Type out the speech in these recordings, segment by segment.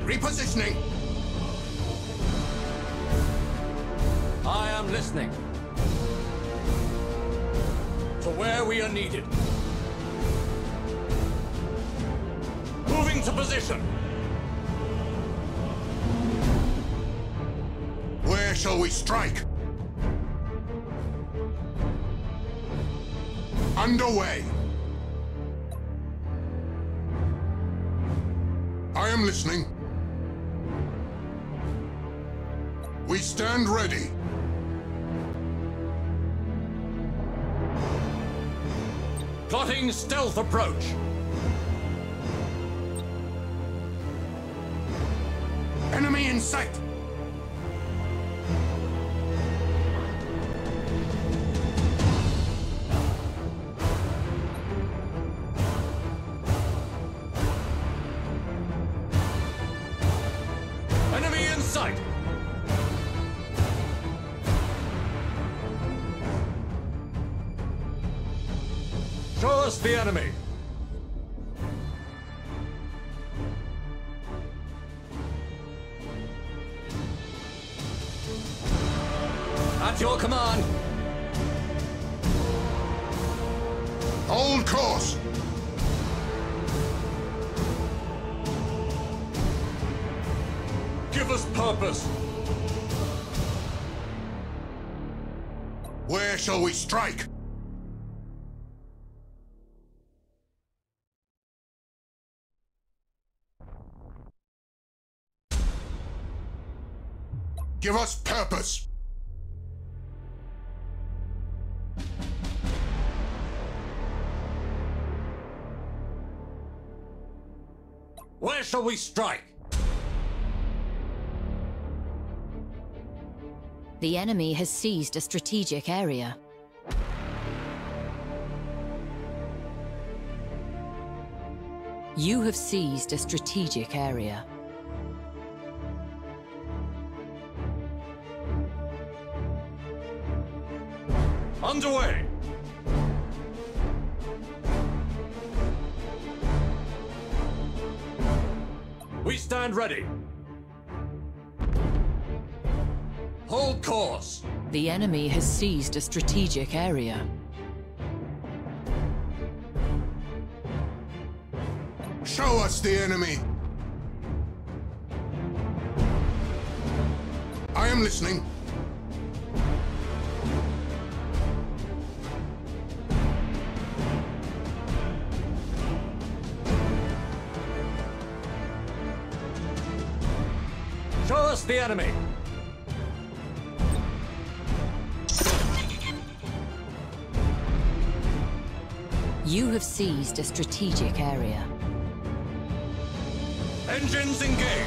Repositioning! I am listening. To where we are needed. Moving to position. Where shall we strike? Underway. I am listening. We stand ready. Plotting stealth approach. Enemy in sight. Enemy in sight. Show us the enemy. At your command. Hold course. Give us purpose. Where shall we strike? Give us purpose. Where shall we strike? The enemy has seized a strategic area. You have seized a strategic area. Underway! We stand ready. Hold course. The enemy has seized a strategic area. Show us the enemy. I am listening. Show us the enemy. You have seized a strategic area. Engines engaged.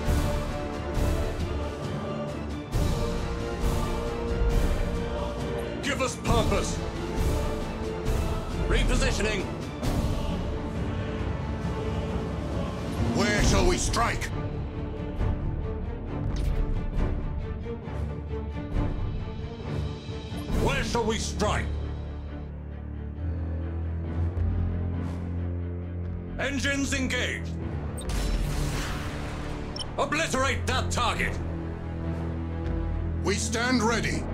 Give us purpose. Repositioning. Where shall we strike? Where shall we strike? Engines engaged. Obliterate that target. We stand ready.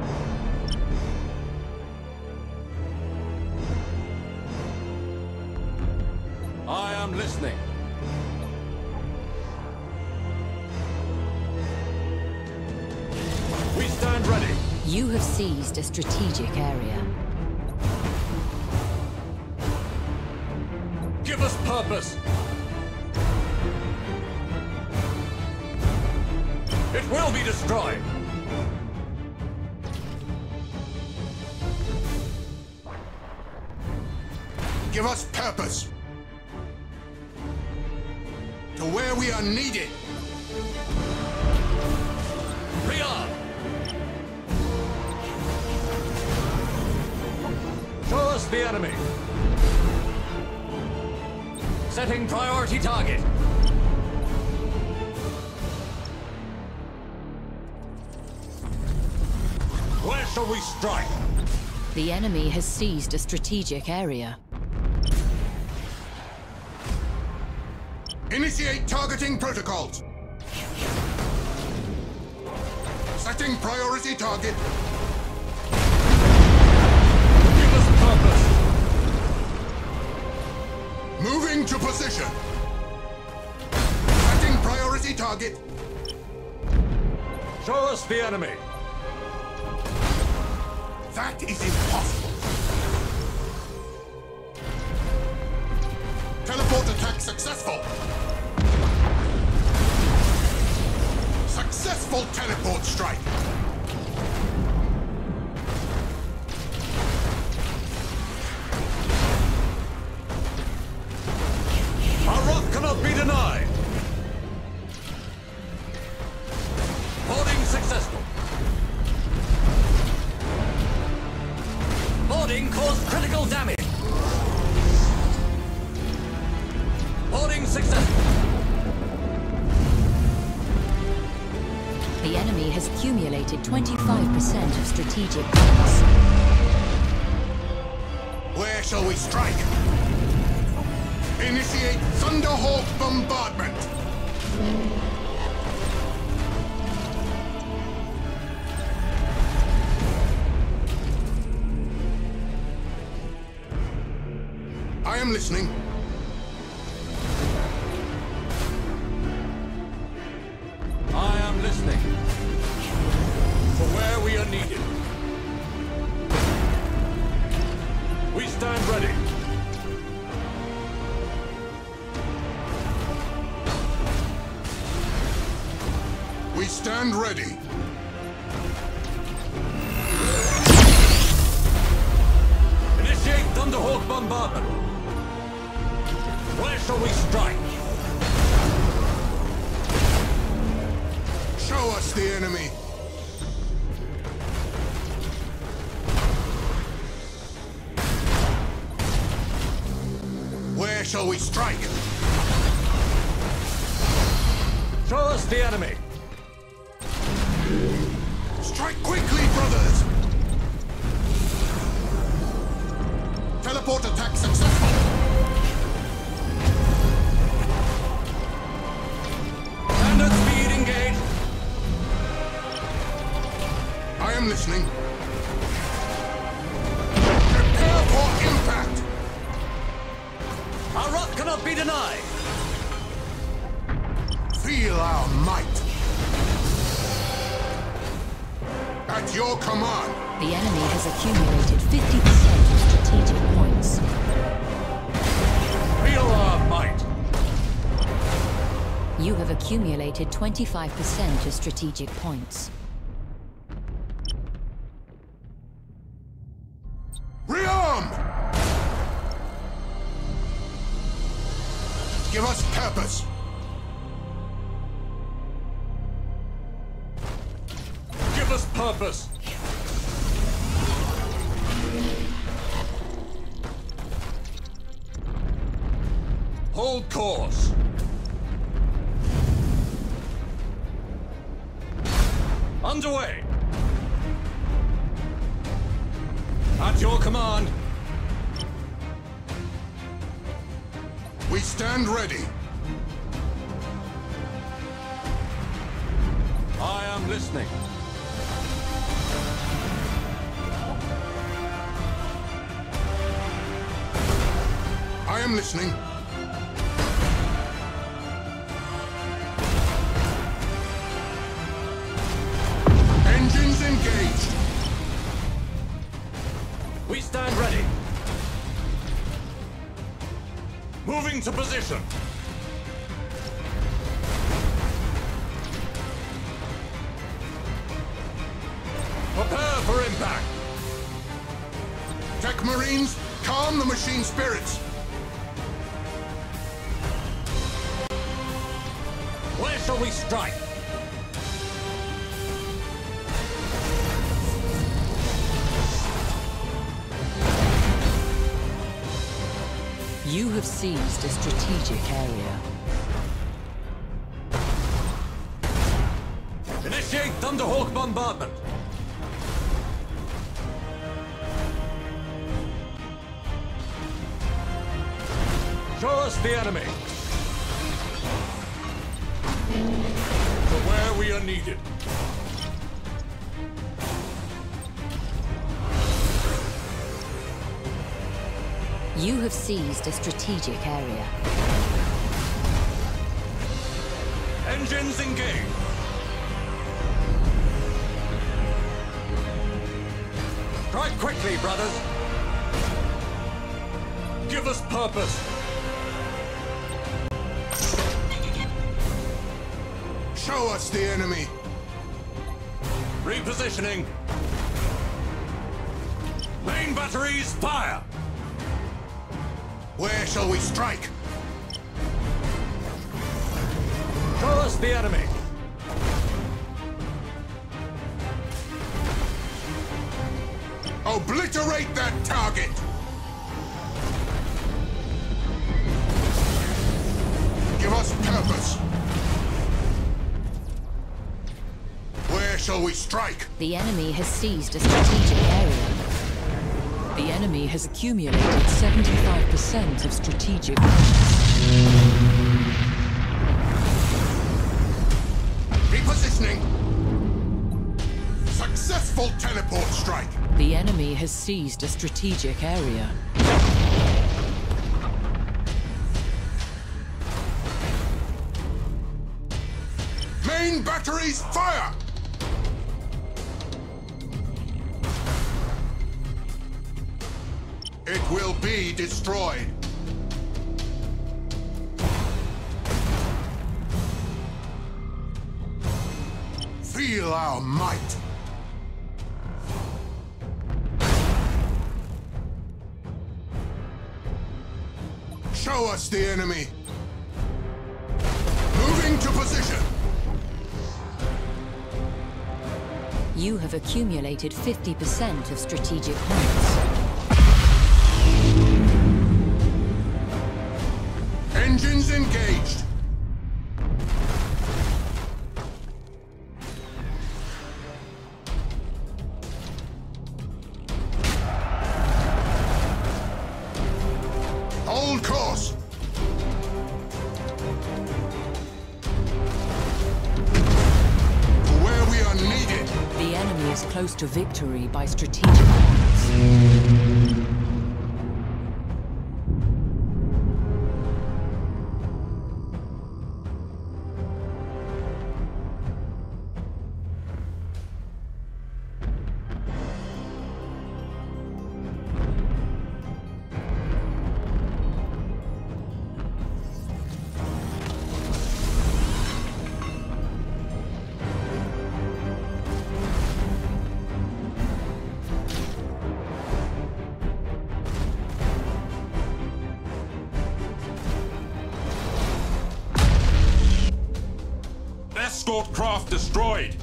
I am listening. We stand ready. You have seized a strategic area. Give us purpose. It will be destroyed. Give us purpose. To where we are needed. Rearm. Show us the enemy. Setting priority target. Where shall we strike? The enemy has seized a strategic area. Initiate targeting protocols. Setting priority target. Give us purpose. Moving to position. Setting priority target. Show us the enemy. That is impossible. Teleport attack successful. Successful teleport strike. Our wrath cannot be denied. Boarding successful. Boarding caused critical damage. Boarding successful. The enemy has accumulated 25% of strategic points. Where shall we strike? Initiate Thunderhawk bombardment. I am listening. I am listening. For where we are needed. We stand ready. We stand ready. Initiate Thunderhawk bombardment. Where shall we strike? Show us the enemy. Where shall we strike? Show us the enemy. Strike quickly, brothers! Teleport attack successful. Standard speed engaged. I am listening. Prepare for impact! Our wrath cannot be denied. Feel our might. At your command. The enemy has accumulated 50% of strategic points. Feel our might. You have accumulated 25% of strategic points. Rearm! Give us purpose. Give us purpose. Hold course. Underway. At your command. We stand ready. I am listening. I am listening. Engines engaged. We stand ready. Moving to position. Prepare for impact. Tech Marines, calm the machine spirits. Where shall we strike? You have seized a strategic area. Initiate Thunderhawk bombardment. Show us the enemy. For where we are needed. You have seized a strategic area. Engines engaged. Strike quickly, brothers. Give us purpose. Show us the enemy. Repositioning. Main batteries, fire! Where shall we strike? Show us the enemy. Obliterate that target! Give us purpose. Where shall we strike? The enemy has seized a strategic area. The enemy has accumulated 75% of strategic points. Repositioning. Successful teleport strike. The enemy has seized a strategic area. Main batteries, fire! It will be destroyed. Feel our might. Show us the enemy. Moving to position. You have accumulated 50% of strategic points. Engines engaged. Hold course. For where we are needed. The enemy is close to victory by strategic points. Escort craft destroyed.